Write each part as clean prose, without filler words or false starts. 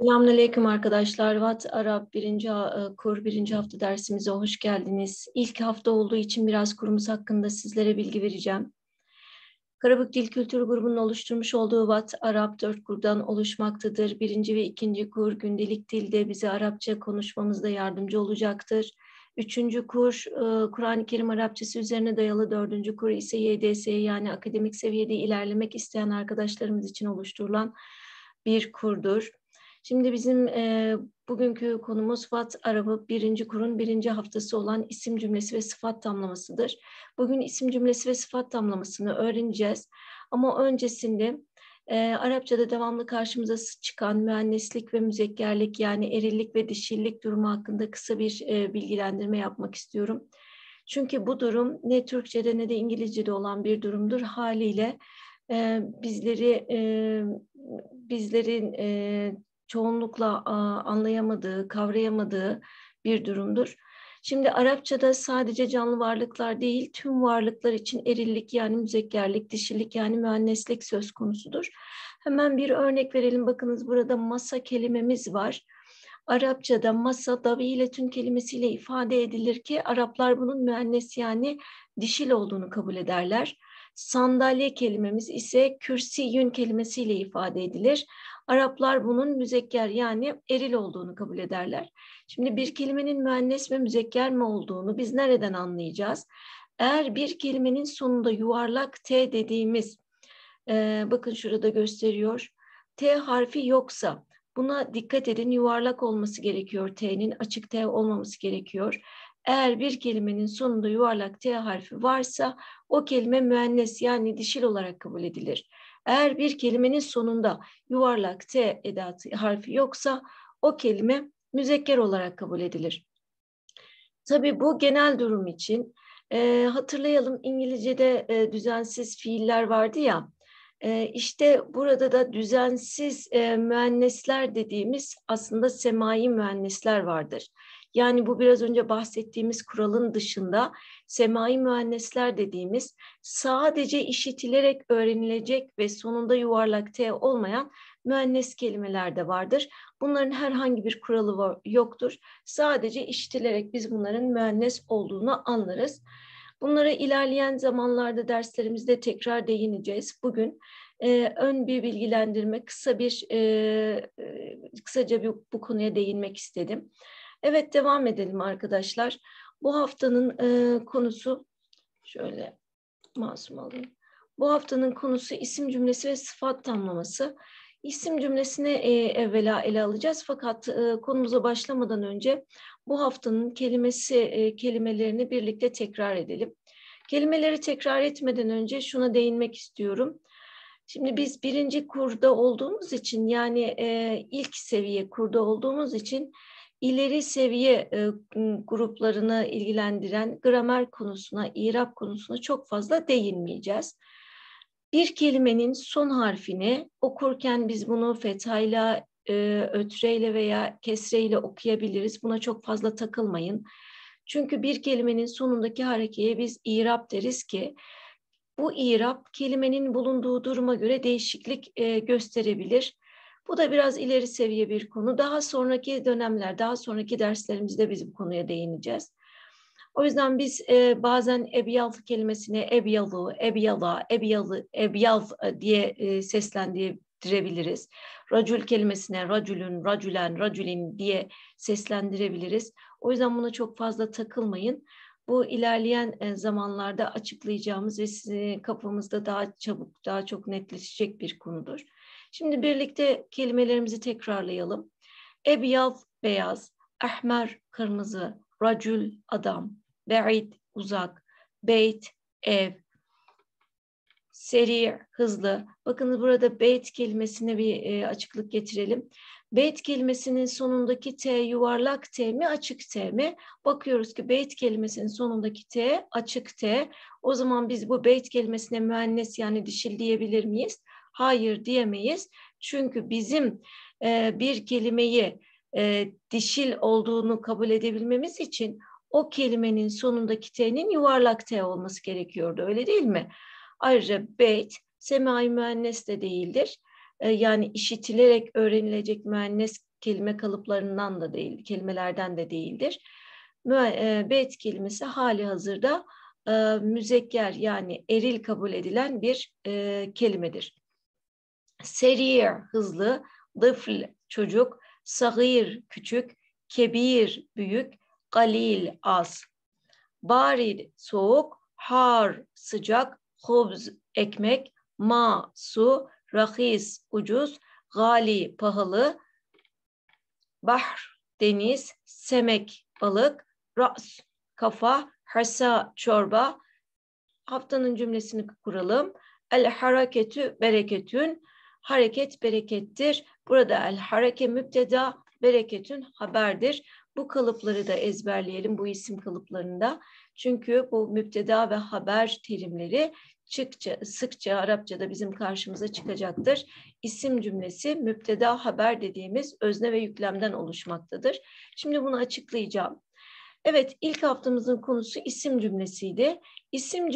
Selamünaleyküm arkadaşlar. Wat Arap kur birinci hafta dersimize hoş geldiniz. İlk hafta olduğu için biraz kurumuz hakkında sizlere bilgi vereceğim. Karabük Dil Kültürü grubunun oluşturmuş olduğu Wat Arap 4 kurdan oluşmaktadır. Birinci ve ikinci kur gündelik dilde bize Arapça konuşmamızda yardımcı olacaktır. Üçüncü kur Kur'an-ı Kerim Arapçası üzerine dayalı, dördüncü kur ise YDS yani akademik seviyede ilerlemek isteyen arkadaşlarımız için oluşturulan bir kurdur. Şimdi bizim bugünkü konumuz Wat Arap'ı birinci kurun birinci haftası olan isim cümlesi ve sıfat tamlamasıdır. Bugün isim cümlesi ve sıfat tamlamasını öğreneceğiz. Ama öncesinde Arapçada devamlı karşımıza çıkan müenneslik ve müzekkerlik yani erillik ve dişillik durumu hakkında kısa bir bilgilendirme yapmak istiyorum. Çünkü bu durum ne Türkçe'de ne de İngilizce'de olan bir durumdur. Haliyle bizlerin çoğunlukla anlayamadığı, kavrayamadığı bir durumdur. Şimdi Arapçada sadece canlı varlıklar değil, tüm varlıklar için erillik yani müzekkerlik, dişilik yani müenneslik söz konusudur. Hemen bir örnek verelim. Bakınız burada masa kelimemiz var. Arapçada masa daviletün kelimesiyle ifade edilir ki Araplar bunun müennes yani dişil olduğunu kabul ederler. Sandalye kelimemiz ise kürsiyün kelimesiyle ifade edilir. Araplar bunun müzekker yani eril olduğunu kabul ederler. Şimdi bir kelimenin müennes ve müzekker mi olduğunu biz nereden anlayacağız? Eğer bir kelimenin sonunda yuvarlak T dediğimiz, bakın şurada gösteriyor, T harfi yoksa buna dikkat edin, yuvarlak olması gerekiyor T'nin, açık T olmaması gerekiyor. Eğer bir kelimenin sonunda yuvarlak T harfi varsa o kelime müennes yani dişil olarak kabul edilir. Eğer bir kelimenin sonunda yuvarlak T edatı harfi yoksa o kelime müzekker olarak kabul edilir. Tabii bu genel durum için hatırlayalım İngilizce'de düzensiz fiiller vardı ya. İşte burada da düzensiz müennesler dediğimiz aslında semai müennesler vardır. Yani bu biraz önce bahsettiğimiz kuralın dışında semai müennesler dediğimiz sadece işitilerek öğrenilecek ve sonunda yuvarlak T olmayan müennes kelimeler de vardır. Bunların herhangi bir kuralı yoktur. Sadece işitilerek biz bunların müennes olduğunu anlarız. Bunlara ilerleyen zamanlarda derslerimizde tekrar değineceğiz. Bugün ön bir bilgilendirme, kısaca bu konuya değinmek istedim. Evet, devam edelim arkadaşlar. Bu haftanın konusu, şöyle masum alayım. Bu haftanın konusu isim cümlesi ve sıfat tamlaması. İsim cümlesini evvela ele alacağız. Fakat konumuza başlamadan önce bu haftanın kelimelerini birlikte tekrar edelim. Kelimeleri tekrar etmeden önce şuna değinmek istiyorum. Şimdi biz birinci kurda olduğumuz için yani ilk seviye kurda olduğumuz için ileri seviye gruplarını ilgilendiren gramer konusuna, irap konusuna çok fazla değinmeyeceğiz. Bir kelimenin son harfini okurken biz bunu fethayla, ötreyle veya kesreyle okuyabiliriz. Buna çok fazla takılmayın. Çünkü bir kelimenin sonundaki harekeye biz irap deriz ki bu irap kelimenin bulunduğu duruma göre değişiklik gösterebilir. Bu da biraz ileri seviye bir konu. Daha sonraki dönemler, daha sonraki derslerimizde biz bu konuya değineceğiz. O yüzden biz bazen ebyal kelimesine ebyalı, ebyala, ebyalı, ebyal diye seslendirebiliriz. Racül kelimesine racülün, racülen, racülin diye seslendirebiliriz. O yüzden buna çok fazla takılmayın. Bu ilerleyen zamanlarda açıklayacağımız ve sizin kafamızda daha çabuk, daha çok netleşecek bir konudur. Şimdi birlikte kelimelerimizi tekrarlayalım. Ebyal, beyaz, ahmer, kırmızı, racül, adam, be'id, uzak, beyt, ev, seri, hızlı. Bakın burada beyt kelimesine bir açıklık getirelim. Beyt kelimesinin sonundaki T yuvarlak T mi açık T mi? Bakıyoruz ki beyt kelimesinin sonundaki T açık T. O zaman biz bu beyt kelimesine müennes yani dişil diyebilir miyiz? Hayır diyemeyiz. Çünkü bizim bir kelimeyi dişil olduğunu kabul edebilmemiz için o kelimenin sonundaki T'nin yuvarlak T olması gerekiyordu. Öyle değil mi? Ayrıca beyt semai müennes de değildir. Yani işitilerek öğrenilecek müennes kelime kalıplarından da değil, kelimelerden de değildir. Beyt kelimesi hali hazırda müzekker yani eril kabul edilen bir kelimedir. Serir hızlı, dıfl çocuk, sagir küçük, kebir büyük, galil az. Barid soğuk, har sıcak, hubz ekmek, ma su, rahis ucuz, gali pahalı, bahr deniz, semek balık, ras kafa, hasa çorba. Haftanın cümlesini kuralım. El hareketü bereketün. Hareket berekettir. Burada el hareke müpteda, bereketün haberdir. Bu kalıpları da ezberleyelim, bu isim kalıplarında. Çünkü bu müpteda ve haber terimleri sıkça Arapçada bizim karşımıza çıkacaktır. İsim cümlesi müpteda haber dediğimiz özne ve yüklemden oluşmaktadır. Şimdi bunu açıklayacağım. Evet, ilk haftamızın konusu isim cümlesiydi. İsim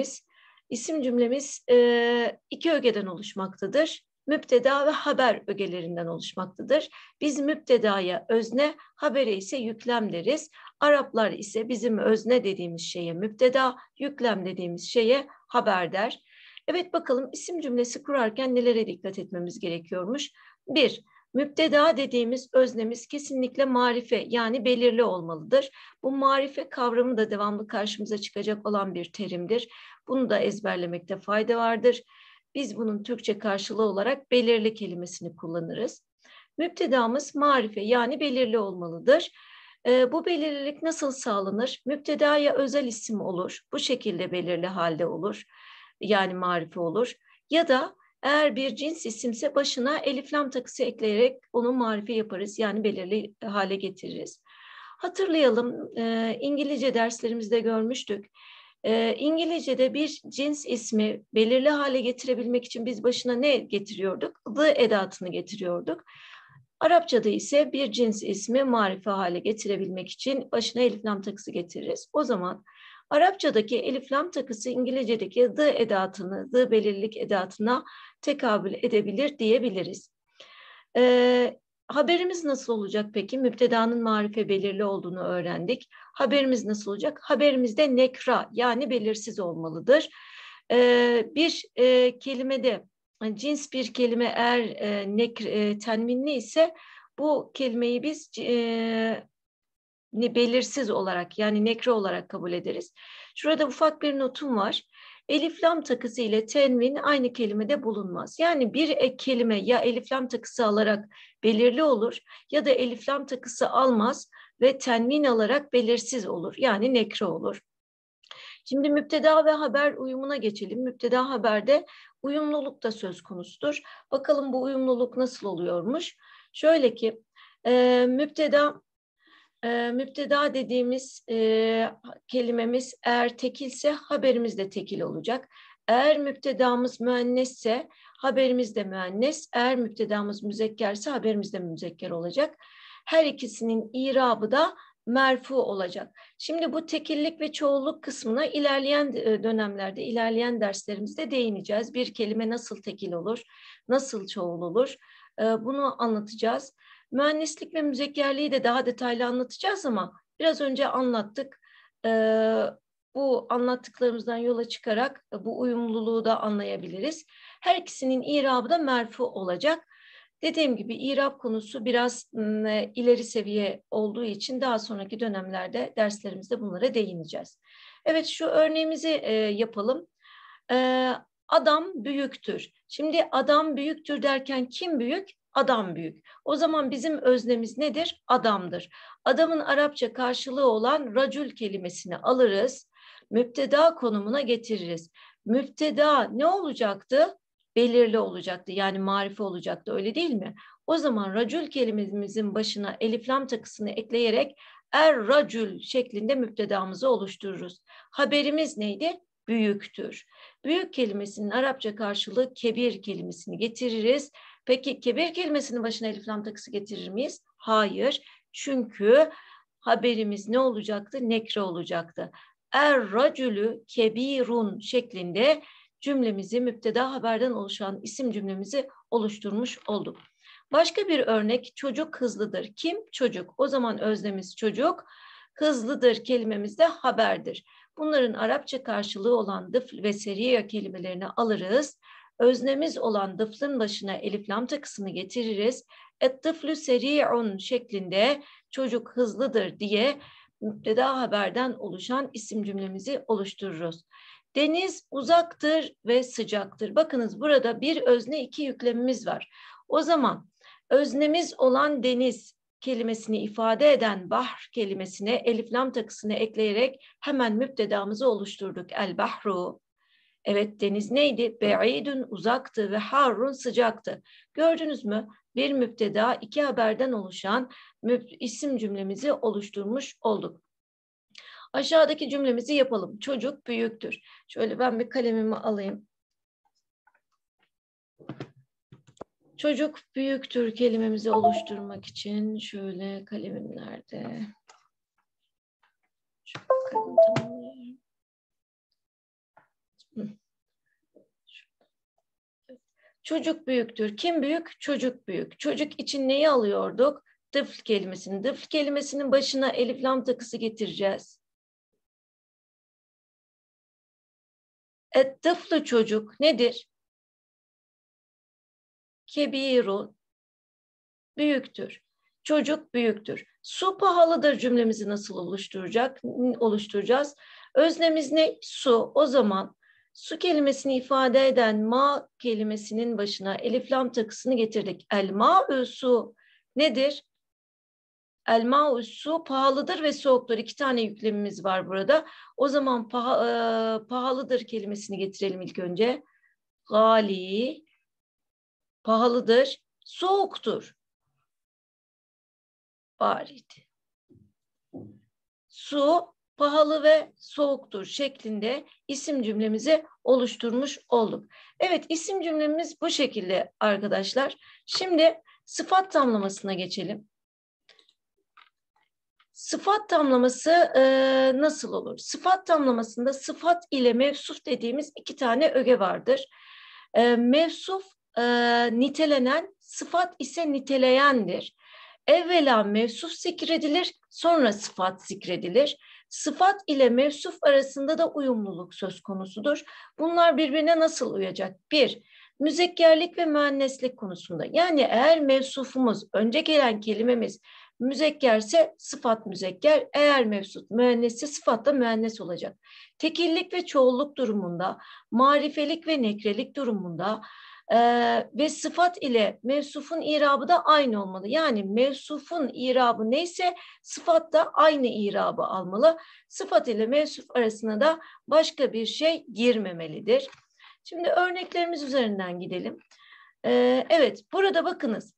cümlemiz iki ögeden oluşmaktadır. Müpteda ve haber ögelerinden oluşmaktadır. Biz müptedaya özne, habere ise yüklem deriz. Araplar ise bizim özne dediğimiz şeye müpteda, yüklem dediğimiz şeye haber der. Evet, bakalım isim cümlesi kurarken nelere dikkat etmemiz gerekiyormuş? 1. Müpteda dediğimiz öznemiz kesinlikle marife yani belirli olmalıdır. Bu marife kavramı da devamlı karşımıza çıkacak olan bir terimdir. Bunu da ezberlemekte fayda vardır. Biz bunun Türkçe karşılığı olarak belirli kelimesini kullanırız. Müptedamız marife yani belirli olmalıdır. Bu belirlilik nasıl sağlanır? Müptedaya özel isim olur. Bu şekilde belirli halde olur. Yani marife olur. Ya da eğer bir cins isimse başına elif lam takısı ekleyerek onu marife yaparız. Yani belirli hale getiririz. Hatırlayalım, İngilizce derslerimizde görmüştük. İngilizce'de bir cins ismi belirli hale getirebilmek için biz başına ne getiriyorduk? The edatını getiriyorduk. Arapçada ise bir cins ismi marife hale getirebilmek için başına elif lam takısı getiririz. O zaman Arapçadaki elif lam takısı İngilizce'deki the edatını, the belirlilik edatına tekabül edebilir diyebiliriz. Haberimiz nasıl olacak peki? Müptedanın marife belirli olduğunu öğrendik. Haberimiz nasıl olacak? Haberimizde nekra yani belirsiz olmalıdır. Bir kelimede cins bir kelime eğer tenvinli ise bu kelimeyi biz belirsiz olarak yani nekre olarak kabul ederiz. Şurada ufak bir notum var. Elif lam takısı ile tenvin aynı kelimede bulunmaz. Yani bir kelime ya elif lam takısı alarak belirli olur ya da elif lam takısı almaz ve tenvin alarak belirsiz olur. Yani nekre olur. Şimdi müpteda ve haber uyumuna geçelim. Müpteda haberde uyumluluk da söz konusudur. Bakalım bu uyumluluk nasıl oluyormuş? Şöyle ki müpteda dediğimiz kelimemiz eğer tekilse haberimiz de tekil olacak. Eğer müptedamız müennesse haberimiz de müennes. Eğer müptedamız müzekkerse haberimiz de müzekker olacak. Her ikisinin irabı da merfu olacak. Şimdi bu tekillik ve çoğulluk kısmına ilerleyen dönemlerde, ilerleyen derslerimizde değineceğiz. Bir kelime nasıl tekil olur, nasıl çoğul olur bunu anlatacağız. Mühendislik ve müzekkerliği de daha detaylı anlatacağız ama biraz önce anlattık. Bu anlattıklarımızdan yola çıkarak bu uyumluluğu da anlayabiliriz. Her ikisinin irabı da merfu olacak. Dediğim gibi irab konusu biraz ileri seviye olduğu için daha sonraki dönemlerde derslerimizde bunlara değineceğiz. Evet şu örneğimizi yapalım. Adam büyüktür. Şimdi adam büyüktür derken kim büyük? Adam büyük. O zaman bizim öznemiz nedir? Adamdır. Adamın Arapça karşılığı olan racül kelimesini alırız. Müpteda konumuna getiririz. Müpteda ne olacaktı? Belirli olacaktı. Yani marife olacaktı. Öyle değil mi? O zaman racül kelimemizin başına elif lam takısını ekleyerek racül şeklinde müptedamızı oluştururuz. Haberimiz neydi? Büyüktür. Büyük kelimesinin Arapça karşılığı kebir kelimesini getiririz. Peki kebir kelimesinin başına elif lam takısı getirir miyiz? Hayır. Çünkü haberimiz ne olacaktı? Nekre olacaktı. Racülü kebirun şeklinde cümlemizi müpteda haberden oluşan isim cümlemizi oluşturmuş olduk. Başka bir örnek, çocuk hızlıdır. Kim? Çocuk. O zaman öznemiz çocuk. Hızlıdır kelimemiz de haberdir. Bunların Arapça karşılığı olan dıfl ve seriye kelimelerini alırız. Öznemiz olan dıflın başına elif lam takısını getiririz. Et-dıflü seri'un şeklinde çocuk hızlıdır diye müpteda haberden oluşan isim cümlemizi oluştururuz. Deniz uzaktır ve sıcaktır. Bakınız burada bir özne, iki yüklemimiz var. O zaman öznemiz olan deniz kelimesini ifade eden bahr kelimesine elif lam takısını ekleyerek hemen müptedamızı oluşturduk. El bahru. Evet, deniz neydi? Be'idun uzaktı ve harrun sıcaktı. Gördünüz mü? Bir müpteda, iki haberden oluşan isim cümlemizi oluşturmuş olduk. Aşağıdaki cümlemizi yapalım. Çocuk büyüktür. Şöyle ben bir kalemimi alayım. Çocuk büyüktür kelimemizi oluşturmak için şöyle kalemim nerede? Çocuk büyüktür. Kim büyük? Çocuk büyük. Çocuk için neyi alıyorduk? Tıfl kelimesini. Tıfl kelimesinin başına elif lam takısı getireceğiz. Et-tıflı çocuk nedir? Kebiru, büyüktür. Çocuk büyüktür. Su pahalıdır cümlemizi nasıl oluşturacağız? Öznemiz ne? Su. O zaman su kelimesini ifade eden ma kelimesinin başına elif lam takısını getirdik. El ma'u su nedir? El ma'u su pahalıdır ve soğuktur. İki tane yüklemimiz var burada. O zaman pahalıdır kelimesini getirelim ilk önce. Gali, pahalıdır, soğuktur. Barid. Su pahalı ve soğuktur şeklinde isim cümlemizi oluşturmuş olduk. Evet, isim cümlemiz bu şekilde arkadaşlar. Şimdi sıfat tamlamasına geçelim. Sıfat tamlaması nasıl olur? Sıfat tamlamasında sıfat ile mevsuf dediğimiz iki tane öge vardır. Mevsuf nitelenen, sıfat ise niteleyendir. Evvela mevsuf zikredilir, sonra sıfat zikredilir. Sıfat ile mevsuf arasında da uyumluluk söz konusudur. Bunlar birbirine nasıl uyacak? Bir, müzekkerlik ve müenneslik konusunda. Yani eğer mevsufumuz, önce gelen kelimemiz müzekkerse sıfat müzekker, eğer mevsuf müennesse sıfat da müennes olacak. Tekillik ve çoğulluk durumunda, marifelik ve nekrelik durumunda ve sıfat ile mevsufun irabı da aynı olmalı. Yani mevsufun irabı neyse sıfat da aynı irabı almalı. Sıfat ile mevsuf arasına da başka bir şey girmemelidir. Şimdi örneklerimiz üzerinden gidelim. Evet, burada bakınız.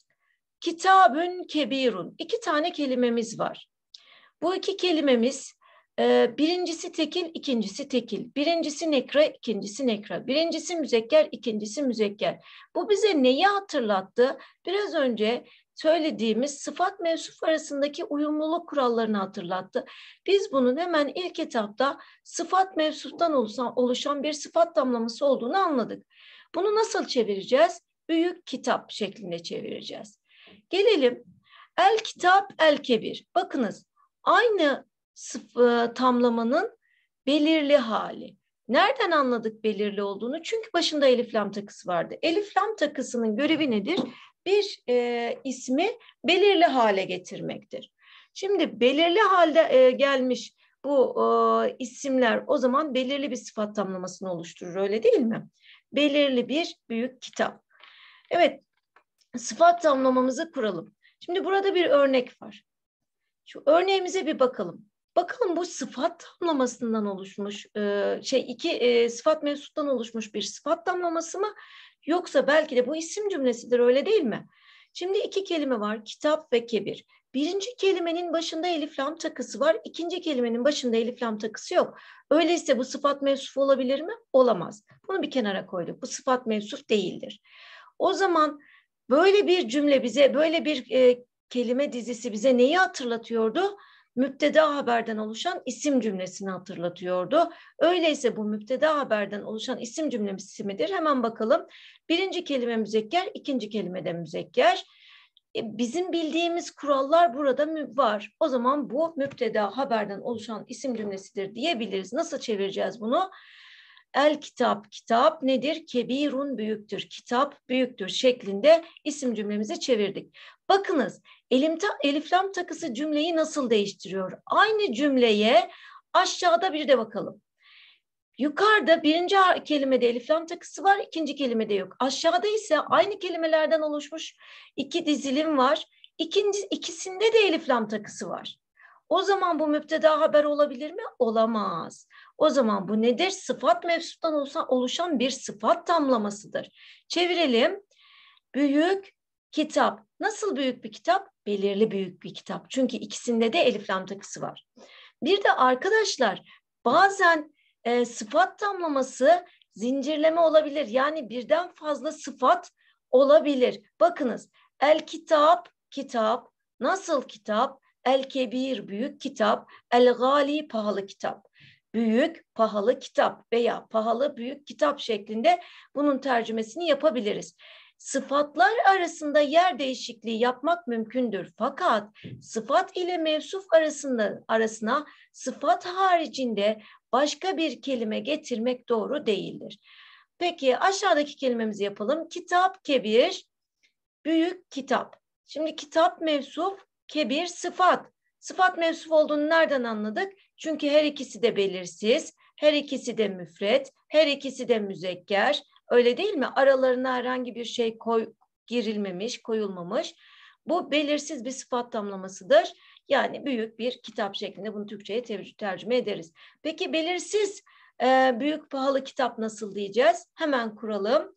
Kitabün kebirun. İki tane kelimemiz var. Bu iki kelimemiz birincisi tekil, ikincisi tekil. Birincisi nekra, ikincisi nekra. Birincisi müzekker, ikincisi müzekker. Bu bize neyi hatırlattı? Biraz önce söylediğimiz sıfat mevsuf arasındaki uyumluluk kurallarını hatırlattı. Biz bunun hemen ilk etapta sıfat mevsuftan oluşan bir sıfat tamlaması olduğunu anladık. Bunu nasıl çevireceğiz? Büyük kitap şeklinde çevireceğiz. Gelelim el kitap el kebir. Bakınız aynı tamlamanın belirli hali. Nereden anladık belirli olduğunu? Çünkü başında elif lam takısı vardı. Elif lam takısının görevi nedir? Bir ismi belirli hale getirmektir. Şimdi belirli halde gelmiş bu isimler o zaman belirli bir sıfat tamlamasını oluşturur, öyle değil mi? Belirli bir büyük kitap. Evet, sıfat tamlamamızı kuralım. Şimdi burada bir örnek var. Şu örneğimize bir bakalım. Bakalım bu sıfat tamlamasından oluşmuş, sıfat mevsuttan oluşmuş bir sıfat tamlaması mı? Yoksa belki de bu isim cümlesidir, öyle değil mi? Şimdi iki kelime var, kitap ve kebir. Birinci kelimenin başında elif lam takısı var, ikinci kelimenin başında elif lam takısı yok. Öyleyse bu sıfat mevsuf olabilir mi? Olamaz. Bunu bir kenara koyduk. Bu sıfat mevsuf değildir. O zaman böyle bir cümle bize, böyle bir kelime dizisi bize neyi hatırlatıyordu? müpteda haberden oluşan isim cümlesini hatırlatıyordu. Öyleyse bu müpteda haberden oluşan isim cümlesi midir? Hemen bakalım. Birinci kelime müzekker, ikinci kelime de müzekker. Bizim bildiğimiz kurallar burada var. O zaman bu müpteda haberden oluşan isim cümlesidir diyebiliriz. Nasıl çevireceğiz bunu? El kitap, kitap nedir? Kebirun büyüktür, kitap büyüktür şeklinde isim cümlemizi çevirdik. Bakınız elif lam takısı cümleyi nasıl değiştiriyor? Aynı cümleye aşağıda bir de bakalım. Yukarıda birinci kelimede elif lam takısı var, ikinci kelimede yok. Aşağıda ise aynı kelimelerden oluşmuş iki dizilim var. İkisinde de elif lam takısı var. O zaman bu müpteda haber olabilir mi? Olamaz. O zaman bu nedir? Sıfat mevsuftan oluşan bir sıfat tamlamasıdır. Çevirelim. Büyük kitap. Nasıl büyük bir kitap? Belirli büyük bir kitap. Çünkü ikisinde de elif lam takısı var. Bir de arkadaşlar bazen sıfat tamlaması zincirleme olabilir. Yani birden fazla sıfat olabilir. Bakınız el kitap, kitap. Nasıl kitap? El kebir, büyük kitap. El gali, pahalı kitap. Büyük, pahalı kitap veya pahalı, büyük kitap şeklinde bunun tercümesini yapabiliriz. Sıfatlar arasında yer değişikliği yapmak mümkündür. Fakat sıfat ile mevsuf arasına sıfat haricinde başka bir kelime getirmek doğru değildir. Peki aşağıdaki kelimemizi yapalım. Kitap, kebir, büyük kitap. Şimdi kitap mevsuf, kebir sıfat. Sıfat mevsuf olduğunu nereden anladık? Çünkü her ikisi de belirsiz, her ikisi de müfret, her ikisi de müzekker. Öyle değil mi? Aralarına herhangi bir şey girilmemiş, koyulmamış. Bu belirsiz bir sıfat tamlamasıdır. Yani büyük bir kitap şeklinde bunu Türkçe'ye tercüme ederiz. Peki belirsiz büyük pahalı kitap nasıl diyeceğiz? Hemen kuralım.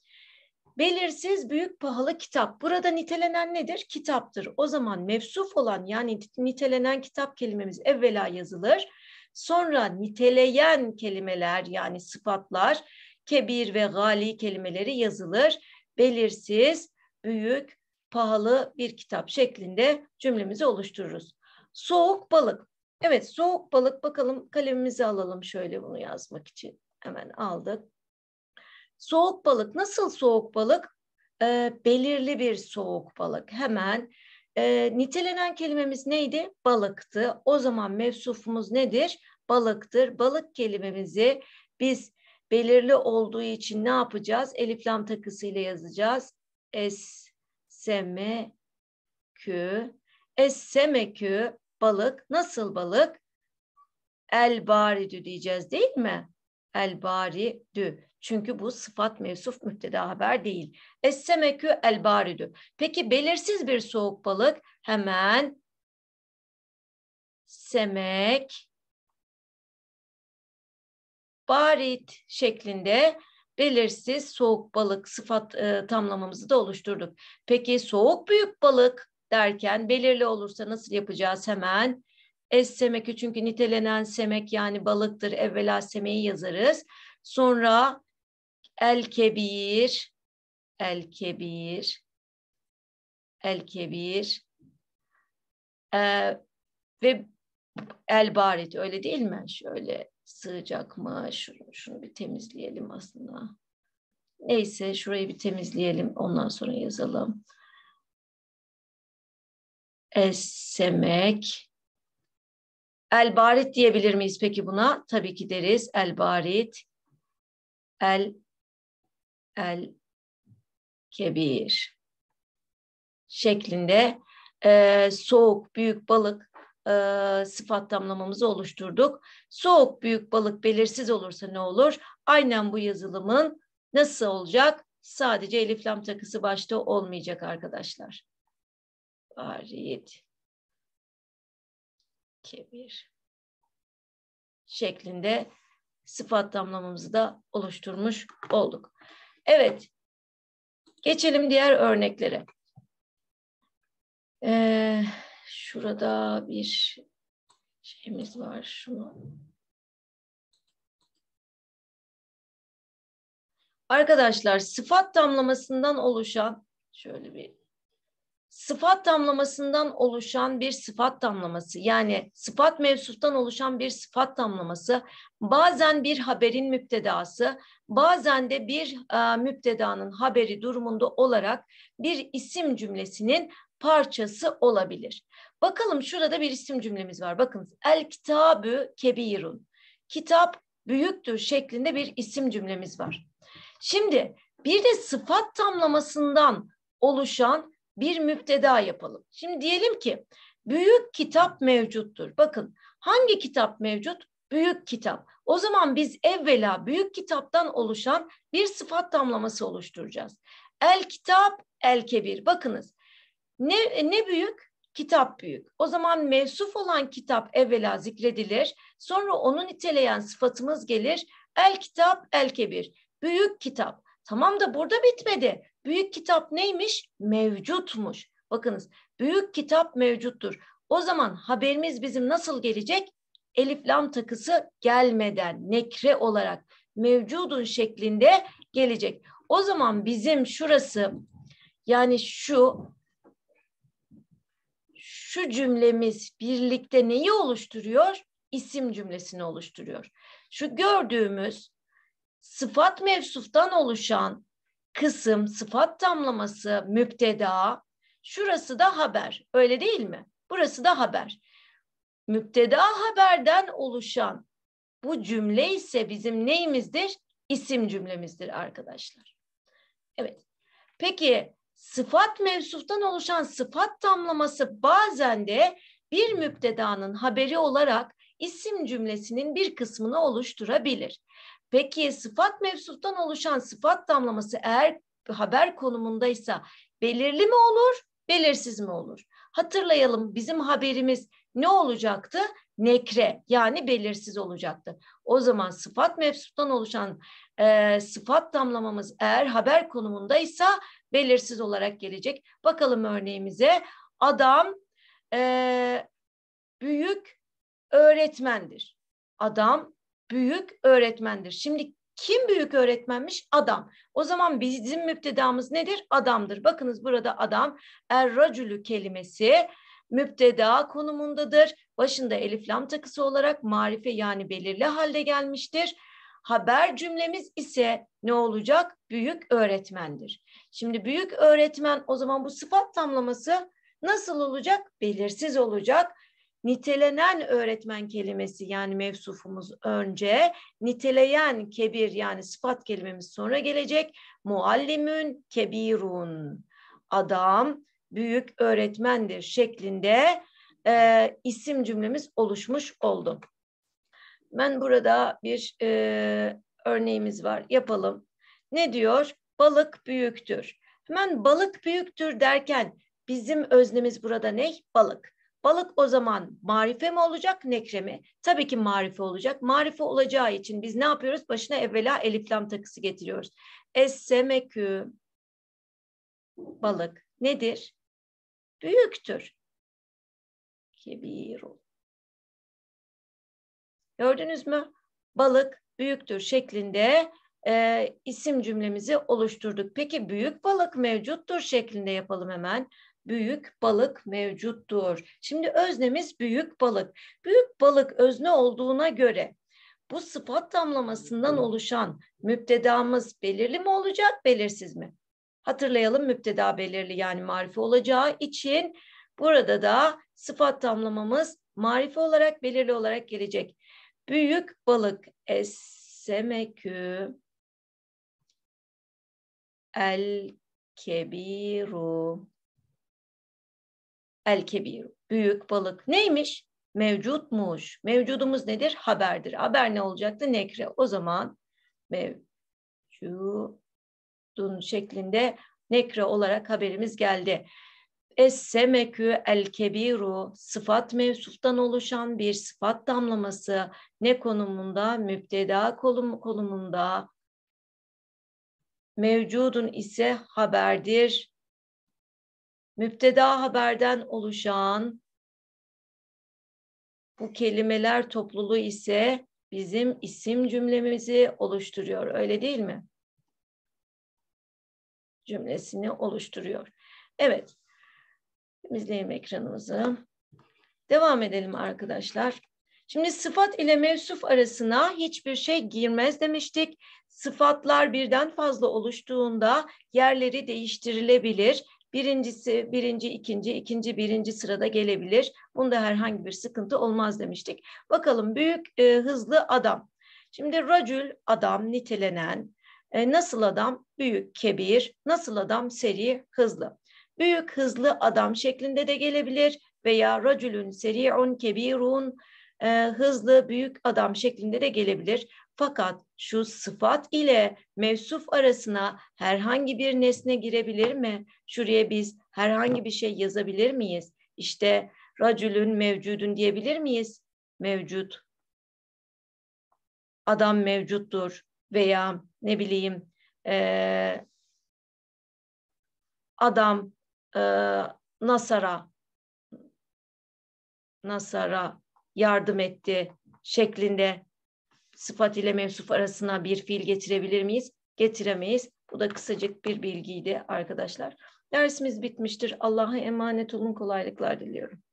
Belirsiz büyük pahalı kitap. Burada nitelenen nedir? Kitaptır. O zaman mevsuf olan yani nitelenen kitap kelimemiz evvela yazılır. Sonra niteleyen kelimeler yani sıfatlar, kebir ve gali kelimeleri yazılır. Belirsiz, büyük, pahalı bir kitap şeklinde cümlemizi oluştururuz. Soğuk balık. Evet, soğuk balık. Bakalım kalemimizi alalım şöyle bunu yazmak için. Hemen aldık. Soğuk balık. Nasıl soğuk balık? Belirli bir soğuk balık. Hemen nitelenen kelimemiz neydi? Balıktı. O zaman mevsufumuz nedir? Balıktır. Balık kelimemizi biz belirli olduğu için ne yapacağız? Elif lam takısıyla yazacağız. Es-seme-kü. Es-semekü balık. Nasıl balık? El-baridü diyeceğiz değil mi? El-baridü. Çünkü bu sıfat mevsuf müpteda haber değil. Es-semekü el-baridü. Peki belirsiz bir soğuk balık hemen semek barit şeklinde belirsiz soğuk balık sıfat tamlamamızı da oluşturduk. Peki soğuk büyük balık derken belirli olursa nasıl yapacağız hemen? Es-semekü çünkü nitelenen semek yani balıktır. Evvela semeyi yazarız. Sonra el-kebir, el-kebir, el-kebir ve el-barit öyle değil mi? Şöyle sığacak mı? Şunu bir temizleyelim aslında. Neyse şurayı bir temizleyelim. Ondan sonra yazalım. Es-semek. El-barit diyebilir miyiz peki buna? Tabii ki deriz. El-barit. El-kebir şeklinde soğuk, büyük balık sıfat tamlamamızı oluşturduk. Soğuk, büyük balık belirsiz olursa ne olur? Aynen bu yazılımın nasıl olacak? Sadece elif lam takısı başta olmayacak arkadaşlar. Barit, kebir şeklinde sıfat tamlamamızı da oluşturmuş olduk. Evet, geçelim diğer örneklere. Şurada bir şeyimiz var. Şunu. Arkadaşlar sıfat tamlamasından oluşan şöyle bir sıfat tamlamasından oluşan bir sıfat tamlaması, yani sıfat mevsuftan oluşan bir sıfat tamlaması, bazen bir haberin müptedası, bazen de bir müptedanın haberi durumunda olarak bir isim cümlesinin parçası olabilir. Bakalım, şurada bir isim cümlemiz var. Bakın, el kitabü kebirun. Kitap büyüktür şeklinde bir isim cümlemiz var. Şimdi bir de sıfat tamlamasından oluşan bir müpteda yapalım. Şimdi diyelim ki büyük kitap mevcuttur. Bakın, hangi kitap mevcut? Büyük kitap. O zaman biz evvela büyük kitaptan oluşan bir sıfat tamlaması oluşturacağız. El kitap, el kebir. Bakınız, ne büyük? Kitap büyük. O zaman mevsuf olan kitap evvela zikredilir. Sonra onu niteleyen sıfatımız gelir. El kitap, el kebir. Büyük kitap. Tamam da burada bitmedi. Büyük kitap neymiş? Mevcutmuş. Bakınız, büyük kitap mevcuttur. O zaman haberimiz bizim nasıl gelecek? Elif lam takısı gelmeden nekre olarak mevcudun şeklinde gelecek. O zaman bizim şurası, yani şu cümlemiz birlikte neyi oluşturuyor? İsim cümlesini oluşturuyor. Şu gördüğümüz sıfat mevsuftan oluşan kısım, sıfat tamlaması, müpteda, şurası da haber. Öyle değil mi? Burası da haber. Müpteda haberden oluşan bu cümle ise bizim neyimizdir? İsim cümlemizdir arkadaşlar. Evet. Peki sıfat mevsuftan oluşan sıfat tamlaması bazen de bir müptedanın haberi olarak isim cümlesinin bir kısmını oluşturabilir. Peki sıfat mevsuftan oluşan sıfat tamlaması eğer haber konumundaysa belirli mi olur, belirsiz mi olur? Hatırlayalım, bizim haberimiz ne olacaktı? Nekre, yani belirsiz olacaktı. O zaman sıfat mevsuftan oluşan sıfat tamlamamız eğer haber konumundaysa belirsiz olarak gelecek. Bakalım örneğimize. Adam büyük öğretmendir. Adam büyük öğretmendir. Şimdi kim büyük öğretmenmiş? Adam. O zaman bizim müptedamız nedir? Adamdır. Bakınız, burada adam, er-racülü kelimesi müpteda konumundadır. Başında elif lam takısı olarak marife, yani belirli halde gelmiştir. Haber cümlemiz ise ne olacak? Büyük öğretmendir. Şimdi büyük öğretmen, o zaman bu sıfat tamlaması nasıl olacak? Belirsiz olacak. Nitelenen öğretmen kelimesi, yani mevsufumuz önce, niteleyen kebir, yani sıfat kelimemiz sonra gelecek. Muallimün kebirun. Adam büyük öğretmendir şeklinde isim cümlemiz oluşmuş oldu. Ben burada bir örneğimiz var. Yapalım. Ne diyor? Balık büyüktür. Hemen balık büyüktür derken bizim öznemiz burada ne? Balık. Balık o zaman marife mi olacak, nekre mi? Tabii ki marife olacak. Marife olacağı için biz ne yapıyoruz? Başına evvela elif lam takısı getiriyoruz. Es-semekü, balık nedir? Büyüktür. Kebiru. Gördünüz mü? Balık büyüktür şeklinde isim cümlemizi oluşturduk. Peki büyük balık mevcuttur şeklinde yapalım hemen. Büyük balık mevcuttur. Şimdi öznemiz büyük balık. Büyük balık özne olduğuna göre bu sıfat tamlamasından oluşan müptedamız belirli mi olacak, belirsiz mi? Hatırlayalım, müpteda belirli, yani marife olacağı için burada da sıfat tamlamamız marife olarak, belirli olarak gelecek. Büyük balık, es-semekü el-kebiru. El-kebiru. Büyük balık neymiş? Mevcutmuş. Mevcudumuz nedir? Haberdir. Haber ne olacaktı? Nekre. O zaman mevcudun şeklinde nekre olarak haberimiz geldi. Es-semekü el-kebiru, sıfat mevsuftan oluşan bir sıfat damlaması ne konumunda? Müpteda konumunda. Mevcudun ise haberdir. Müpteda haberden oluşan bu kelimeler topluluğu ise bizim isim cümlemizi oluşturuyor. Öyle değil mi? Cümlesini oluşturuyor. Evet. Temizleyelim ekranımızı. Devam edelim arkadaşlar. Şimdi sıfat ile mevsuf arasına hiçbir şey girmez demiştik. Sıfatlar birden fazla oluştuğunda yerleri değiştirilebilir. Birincisi birinci, ikinci birinci sırada gelebilir. Bunda herhangi bir sıkıntı olmaz demiştik. Bakalım büyük, hızlı adam. Şimdi racül adam, nitelenen. Nasıl adam? Büyük, kebir. Nasıl adam? Seri, hızlı. Büyük, hızlı adam şeklinde de gelebilir veya racülün seri'un kebirun, hızlı büyük adam şeklinde de gelebilir. Fakat şu sıfat ile mevsuf arasına herhangi bir nesne girebilir mi? Şuraya biz herhangi bir şey yazabilir miyiz? İşte racülün mevcudun diyebilir miyiz? Mevcut. Adam mevcuttur veya ne bileyim adam Nasara yardım etti şeklinde sıfat ile mevsuf arasına bir fiil getirebilir miyiz? Getiremeyiz. Bu da kısacık bir bilgiydi arkadaşlar. Dersimiz bitmiştir. Allah'a emanet olun. Kolaylıklar diliyorum.